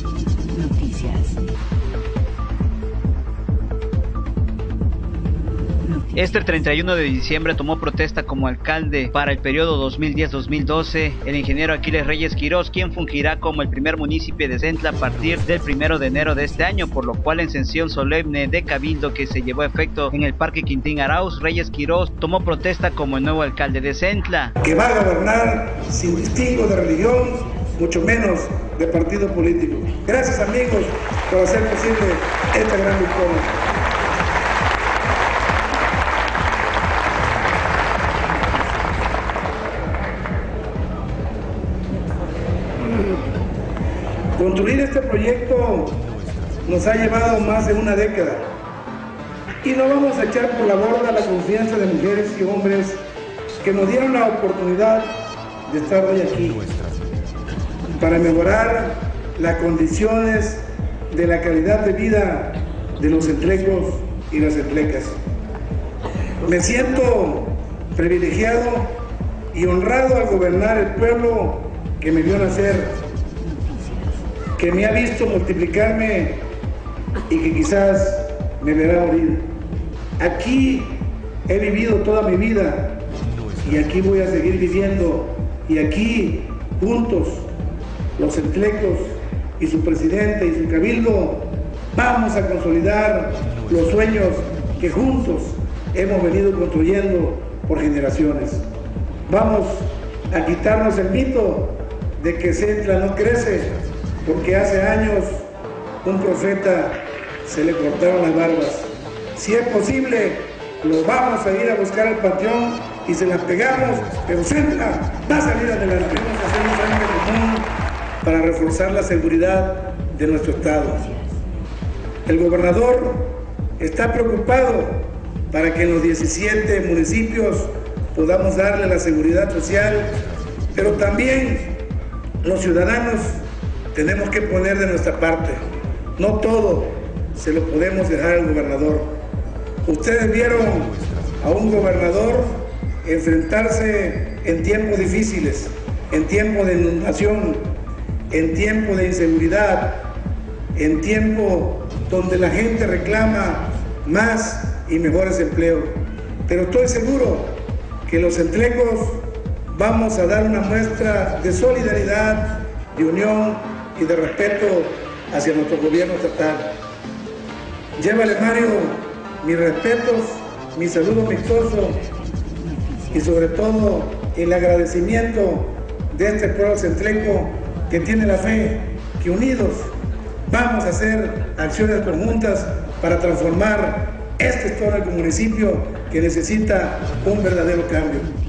Noticias. Este 31 de diciembre tomó protesta como alcalde para el periodo 2010-2012 el ingeniero Aquiles Reyes Quirós, quien fungirá como el primer municipio de Centla a partir del 1 de enero de este año, por lo cual en sesión solemne de cabildo que se llevó a efecto en el Parque Quintín Arauz, Reyes Quirós tomó protesta como el nuevo alcalde de Centla. Que va a gobernar sin distingo de religión, mucho menos de partido político. Gracias, amigos, por hacer posible esta gran victoria. Construir este proyecto nos ha llevado más de una década y no vamos a echar por la borda la confianza de mujeres y hombres que nos dieron la oportunidad de estar hoy aquí para mejorar las condiciones de la calidad de vida de los centlecos y las centlecas. Me siento privilegiado y honrado al gobernar el pueblo que me vio nacer, que me ha visto multiplicarme y que quizás me verá morir. Aquí he vivido toda mi vida y aquí voy a seguir viviendo, y aquí juntos los centlecos y su presidente y su cabildo vamos a consolidar los sueños que juntos hemos venido construyendo por generaciones. Vamos a quitarnos el mito de que Centla no crece, porque hace años un profeta se le cortaron las barbas. Si es posible, lo vamos a ir a buscar al panteón y se las pegamos, pero Centla va a salir adelante. Vamos a hacer un frente común para reforzar la seguridad de nuestro estado. El gobernador está preocupado para que en los 17 municipios podamos darle la seguridad social, pero también los ciudadanos tenemos que poner de nuestra parte. No todo se lo podemos dejar al gobernador. Ustedes vieron a un gobernador enfrentarse en tiempos difíciles, en tiempos de inundación, en tiempos de inseguridad, en tiempos donde la gente reclama más y mejores empleos. Pero estoy seguro que los centlecos vamos a dar una muestra de solidaridad, de unión y de respeto hacia nuestro gobierno estatal. Llévale, Mario, mis respetos, mi saludo amistoso y sobre todo el agradecimiento de este pueblo centleco que tiene la fe que unidos vamos a hacer acciones conjuntas para transformar este histórico municipio que necesita un verdadero cambio.